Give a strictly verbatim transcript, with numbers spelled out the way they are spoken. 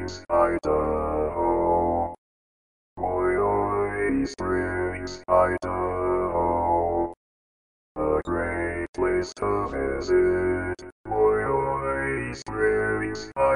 Springs, Idaho. Moyie Springs, Idaho. A great place to visit. Moyie Springs,